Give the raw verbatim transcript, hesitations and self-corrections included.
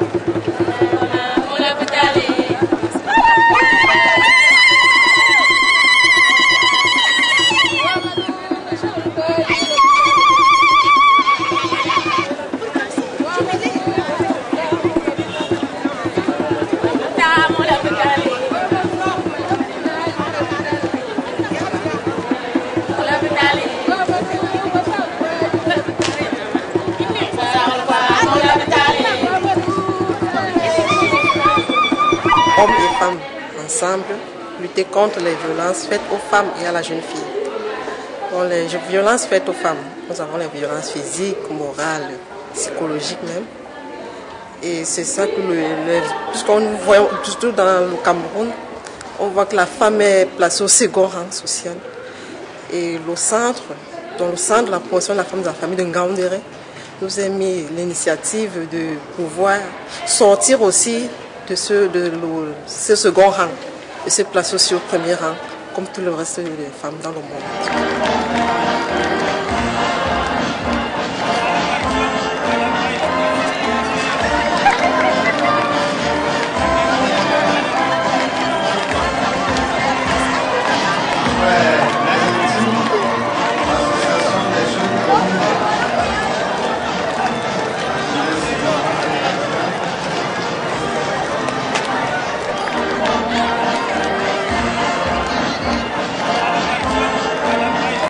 Hommes et femmes ensemble, lutter contre les violences faites aux femmes et à la jeune fille. Bon, les violences faites aux femmes, nous avons les violences physiques, morales, psychologiques même. Et c'est ça que le, le, ce qu'on voit surtout dans le Cameroun, on voit que la femme est placée au second rang social. Et le centre, dans le centre de la promotion de la femme de la famille de Ngaoundéré, nous a mis l'initiative de pouvoir sortir aussi de ce, de le, ce second rang, de se placer aussi au premier rang, comme tout le reste des femmes dans le monde.